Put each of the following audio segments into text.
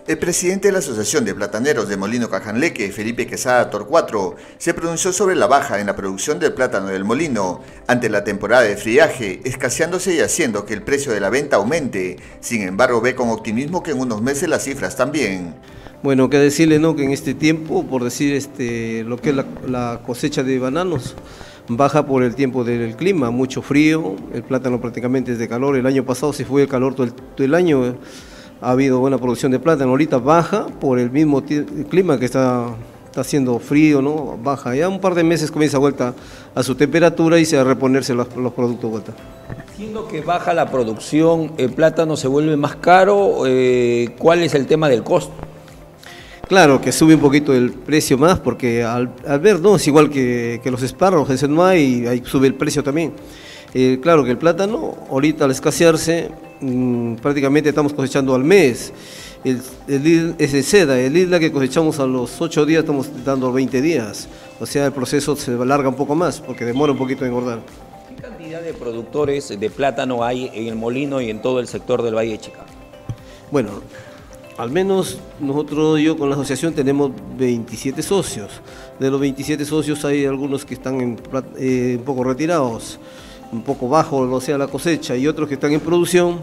El presidente de la Asociación de Plataneros de Molino Cajanleque, Felipe Quesada Torcuato, se pronunció sobre la baja en la producción del plátano del molino ante la temporada de friaje, escaseándose y haciendo que el precio de la venta aumente. Sin embargo, ve con optimismo que en unos meses las cifras también. Bueno, que decirle, ¿no?, que en este tiempo, por decir, lo que es la cosecha de bananos, baja por el tiempo del clima, mucho frío, el plátano prácticamente es de calor. El año pasado se fue el calor todo el año. Ha habido buena producción de plátano, ahorita baja por el mismo clima que está haciendo frío, ¿no? Baja, ya un par de meses comienza vuelta a su temperatura y se va a reponerse los productos vuelta. Siendo que baja la producción, ¿el plátano se vuelve más caro? ¿Cuál es el tema del costo? Claro que sube un poquito el precio más porque al ver, ¿no?, es igual que los espárragos, ese no hay, ahí sube el precio también. Claro que el plátano, ahorita al escasearse, prácticamente estamos cosechando al mes. Es de seda, el isla que cosechamos a los 8 días estamos dando 20 días. O sea, el proceso se alarga un poco más porque demora un poquito en engordar. ¿Qué cantidad de productores de plátano hay en el molino y en todo el sector del Valle de Chicá? Bueno, al menos yo con la asociación tenemos 27 socios. De los 27 socios hay algunos que están un poco retirados, un poco bajo, o sea, la cosecha, y otros que están en producción.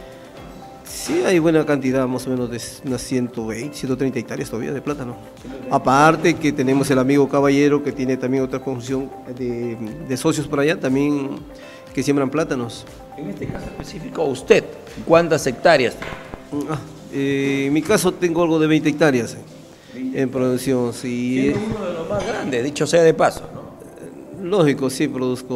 Sí hay buena cantidad, más o menos de unas 120, 130 hectáreas todavía de plátano. Aparte que tenemos el amigo Caballero, que tiene también otra construcción de socios por allá, también que siembran plátanos. En este caso específico, ¿usted cuántas hectáreas tiene? En mi caso tengo algo de 20 hectáreas en producción. Sí. Siendo uno de los más grandes, dicho sea de paso, ¿no? Lógico, sí,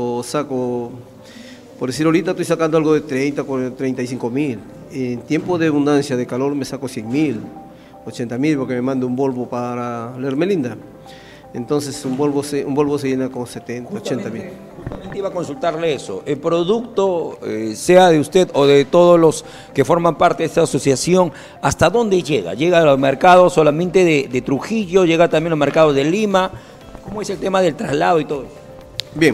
saco, por decir ahorita estoy sacando algo de 30, 35 mil. En tiempo de abundancia de calor me saco 100 mil, 80 mil porque me mando un Volvo para la Hermelinda. Entonces un Volvo se llena con 70, 80 mil. Justamente iba a consultarle eso. El producto, sea de usted o de todos los que forman parte de esta asociación, ¿hasta dónde llega? ¿Llega a los mercados solamente de Trujillo? ¿Llega también a los mercados de Lima? ¿Cómo es el tema del traslado y todo eso? Bien,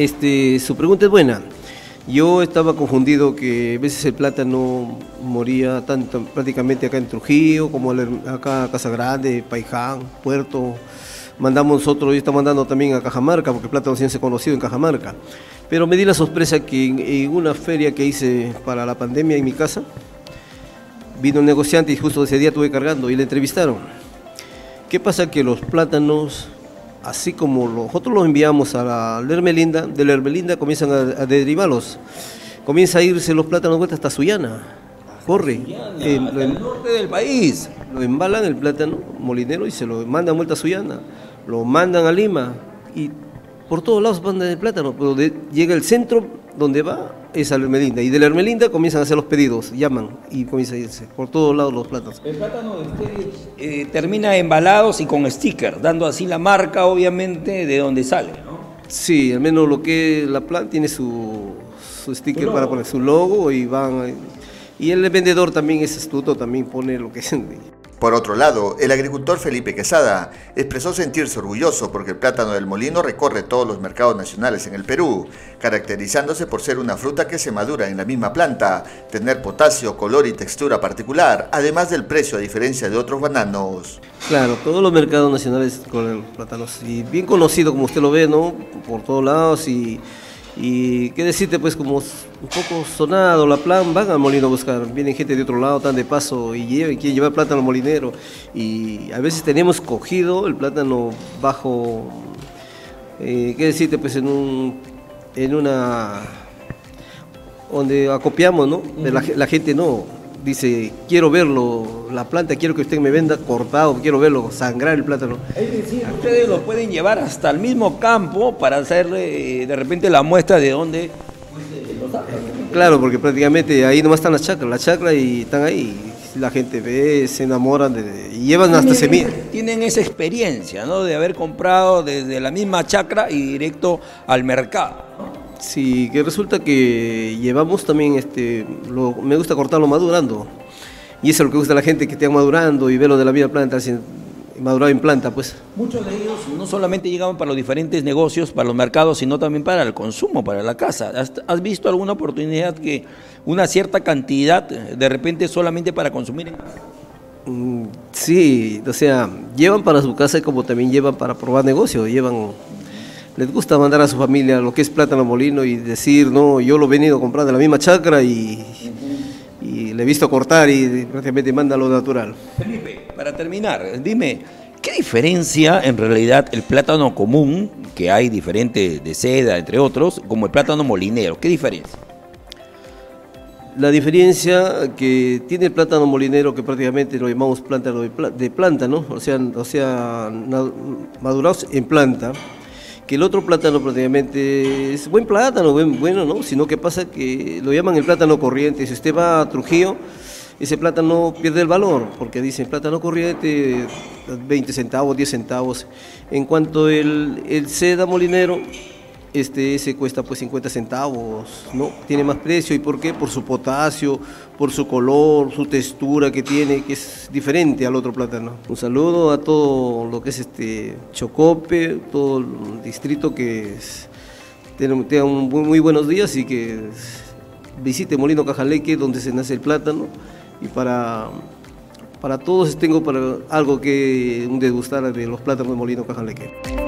su pregunta es buena. Yo estaba confundido que a veces el plátano moría tanto prácticamente acá en Trujillo como acá a Casa Grande, Paiján, Puerto. Mandamos nosotros, yo estaba mandando también a Cajamarca, porque el plátano siempre se ha conocido en Cajamarca. Pero me di la sorpresa que en una feria que hice para la pandemia en mi casa, vino un negociante y justo ese día estuve cargando y le entrevistaron. ¿Qué pasa? Que los plátanos, así como nosotros los enviamos a la Hermelinda, de la Hermelinda comienzan a derivarlos. Comienza a irse los plátanos vuelta hasta Sullana. Corre. Hasta el norte del país. Lo embalan el plátano molinero y se lo mandan vuelta a Sullana. Lo mandan a Lima y por todos lados mandan el plátano. Pero llega el centro donde va es a la Hermelinda. Y de la Hermelinda comienzan a hacer los pedidos, llaman y comienza a irse por todos lados los plátanos. El plátano de ustedes termina embalados y con sticker, dando así la marca, obviamente, de donde sale, ¿no? Sí, al menos lo que la planta tiene su sticker para poner su logo y van. Y el vendedor también es astuto, también pone lo que es. Por otro lado, el agricultor Felipe Quesada expresó sentirse orgulloso porque el plátano del molino recorre todos los mercados nacionales en el Perú, caracterizándose por ser una fruta que se madura en la misma planta, tener potasio, color y textura particular, además del precio a diferencia de otros bananos. Claro, todos los mercados nacionales con plátanos, y bien conocido como usted lo ve, ¿no?, por todos lados. Y qué decirte, pues, como un poco sonado la plan, van al molino a buscar, vienen gente de otro lado, están de paso y quieren llevar plátano molinero. Y a veces tenemos cogido el plátano bajo, qué decirte, pues, en una, donde acopiamos, ¿no? La gente no, dice, quiero verlo, la planta, quiero que usted me venda cortado, quiero verlo, sangrar el plátano. Es decir, ustedes lo pueden llevar hasta el mismo campo para hacerle de repente la muestra de dónde lo sacan. Claro, porque prácticamente ahí nomás están las chacras y están ahí. La gente ve, se enamoran y llevan hasta semillas. Tienen esa experiencia, ¿no?, de haber comprado desde la misma chacra y directo al mercado, ¿no? Sí, que resulta que llevamos también, me gusta cortarlo madurando. Y eso es lo que gusta a la gente, que esté madurando y verlo de la misma planta, así, madurado en planta, pues. Muchos de ellos no solamente llegaban para los diferentes negocios, para los mercados, sino también para el consumo, para la casa. ¿Has visto alguna oportunidad que una cierta cantidad, de repente solamente para consumir en casa? Sí, o sea, llevan para su casa como también llevan para probar negocio, les gusta mandar a su familia lo que es plátano molino y decir, no, yo lo he venido a comprar de la misma chacra y le he visto cortar y prácticamente manda lo natural. Felipe, para terminar, dime, ¿qué diferencia en realidad el plátano común, que hay diferente de seda, entre otros, como el plátano molinero? ¿Qué diferencia? La diferencia que tiene el plátano molinero, que prácticamente lo llamamos plátano de planta, ¿no? O sea, madurados en planta, que el otro plátano prácticamente es buen plátano, bueno, ¿no? Sino que pasa que lo llaman el plátano corriente. Si usted va a Trujillo, ese plátano pierde el valor, porque dicen plátano corriente, 20 centavos, 10 centavos. En cuanto el seda molinero, ese cuesta pues 50 centavos, ¿no? Tiene más precio. ¿Y por qué? Por su potasio, por su color, su textura que tiene, que es diferente al otro plátano. Un saludo a todo lo que es Chocope, todo el distrito tengan muy buenos días y que visite Molino Cajaleque, donde se nace el plátano. Y para todos tengo algo que degustar de los plátanos de Molino Cajaleque.